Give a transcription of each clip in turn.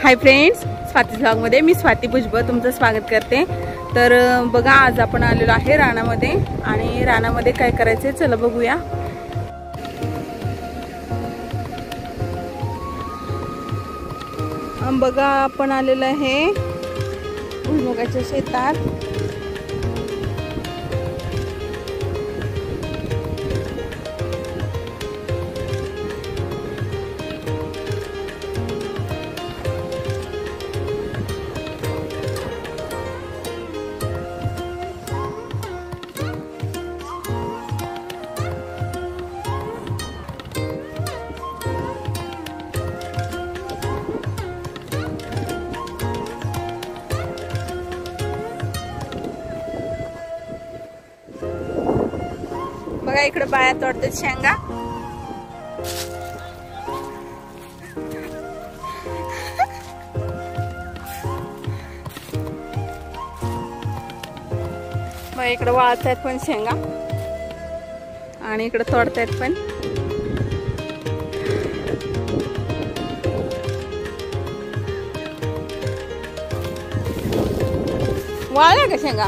Hi friends, Swati ब्लॉगमध्ये मी स्वाती भुजबळ तुमचं स्वागत करते। तर बघा, आज आपण आलेलो आहे रानामध्ये आणि रानामध्ये काय करायचे चला बघूया। बघा, आपण आलेलो आहे भुईमुगाच्या शेतात। बघा, इकडे बाया तोडतात शेंगा। बघा, इकडे वाळतायत पण शेंगा आणि इकडे तोडतायत पण। वाळल्या का शेंगा?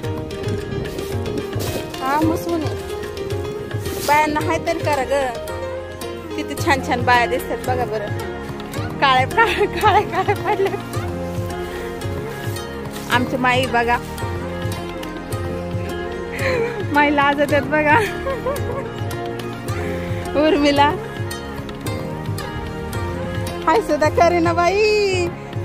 हा, मसून बायांना हाय तरी करा ग। किती छान छान बाया दिसतात बघा बरं। काळे काळे काळे काळे पडले आमची माई। बघा, माई लाजत आहेत बघा। उर्मिला हाय सुद्धा करे ना बाई।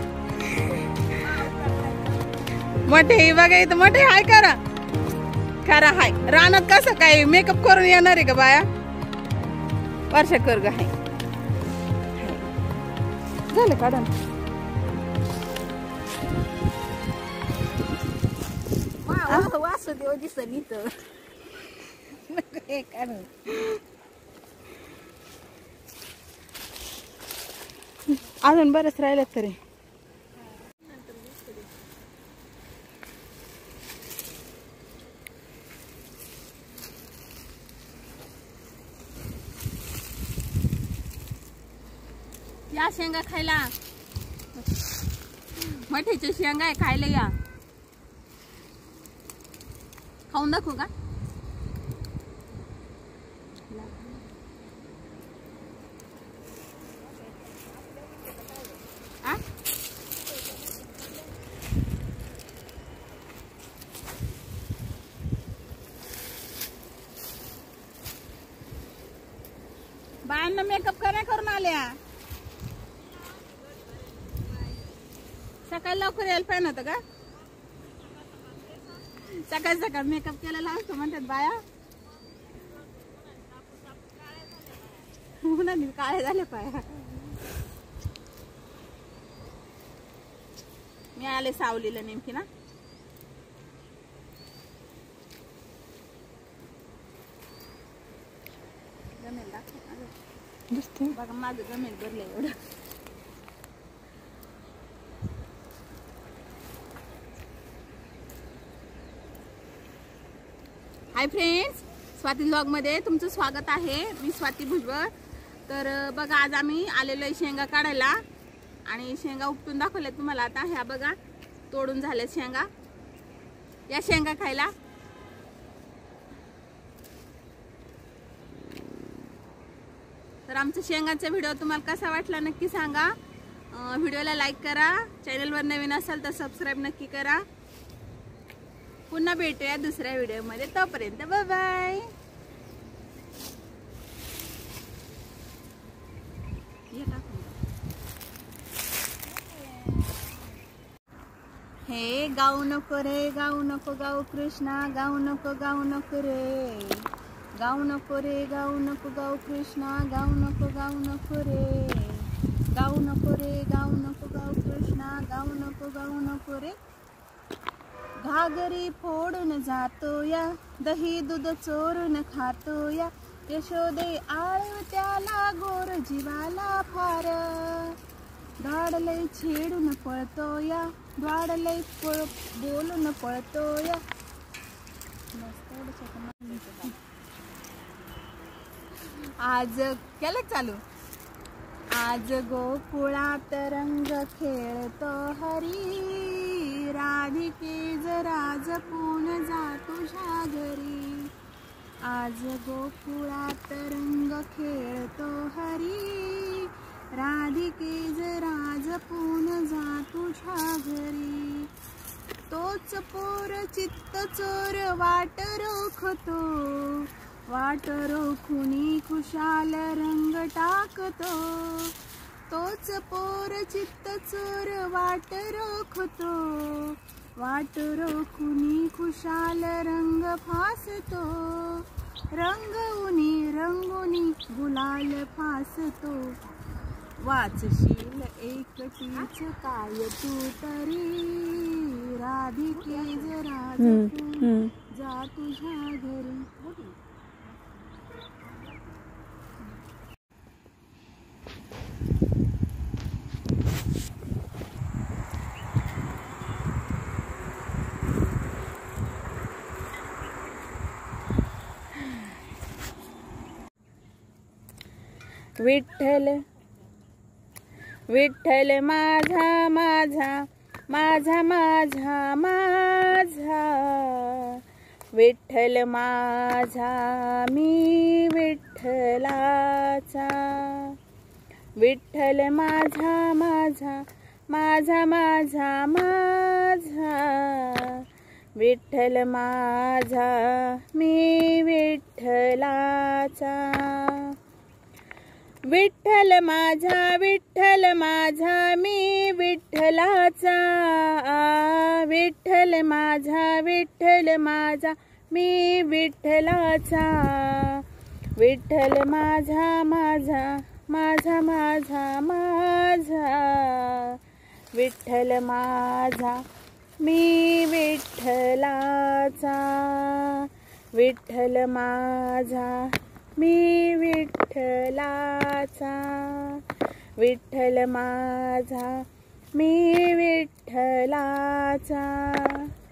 मोठे बघा, इथं मोठे हाय करा करा। हाय रानात कसं काय मेकअप करून येणार आहे का बाया? वर्षा कर ग। हाय झालं काढा वास देव दिसत इथं। अजून बरेच राहिले तरी। या शेंगा खायला, मठीच्या शेंगा आहे खायला या। खाऊन दाखवू का? बायांना मेकअप करून आल्या। सकाळी लवकर यायला पाहिजे होतं का? सकाळ सकाळ मेकअप केलेला असतो म्हणतात बाया। काळे झाले पाया। मी आले सावलीला नेमकी ना। गमेल दाखव बघा, माझं गमेल भरलं एवढं। हाय फ्रेंड्स, स्वाती ब्लॉग मध्ये तुमचं स्वागत आहे। मी स्वाती भुजबळ। तर बघा, आज आम्ही आलेलो आहे शेंगा काढायला आणि शेंगा उपटून दाखवल्या तुम्हाला। आता ह्या बघा, तोडून झाल्या शेंगा। या शेंगा खायला। तर आमचा शेंगाचा व्हिडिओ तुम्हाला कसा वाटला नक्की सांगा। व्हिडिओला लाईक करा, चॅनलवर नवीन असाल तर सबस्क्राईब नक्की करा। पुन्हा भेटूया दुसऱ्या व्हिडिओ मध्ये, तोपर्यंत बाय बाय। हे गाऊ नको रे, गाऊ नको गाऊ कृष्णा, गाऊ नको रे, गाऊ नको रे, गाऊ नको गाऊ कृष्णा, गाऊ नको रे, गाऊ नको रे, गाऊ नको गाऊ कृष्णा, गाऊ नको रे। घागरी फोडून जातो या, दही दूध चोरून खातो या, यशोदे आळव त्याला गोर जीवाला फार, धाडलय छेडून पळतो या, धाडलय बोलून पळतो या। आज केलं चालू। आज गोकुळात रंग खेळतो हरी, राधिके जरा जपून जा तुझ्या घरी. आज गोकुळात रंग खेळतो हरी, राधिके जरा जपून जा तुझ्या घरी. तोच पोर चित्त चोर वाट रोखतो, वाट रोखुनी खुशाल रंग टाकतो. तोच पोर चित्त चोर वाट रोखतो, वाट रोखुनी खुशाल रंग फासतो. रंगवुनी रंगुनी गुलाल फासतो. वाचशील एकटीच काय तू तरी, राधिके जरा जपून जा तुझ्या घरी. विठ्ठल विठ्ठल माझा माझा माझा माझा माझा, विठ्ठल माझा मी विठ्ठलाचा. विठ्ठल माझा माझा माझा माझा माझा, विठ्ठल माझा मी विठ्ठलाचा. विठ्ठल माझा मी विठ्ठलाचा. विठ्ठल माझा मी विठ्ठलाचा. विठ्ठल माझा माझा माझा माझा माझा, विठ्ठल माझा मी विठ्ठलाचा. विठ्ठल माझा मी विठ्ठलाचा. विठ्ठल माझा मी विठ्ठलाचा.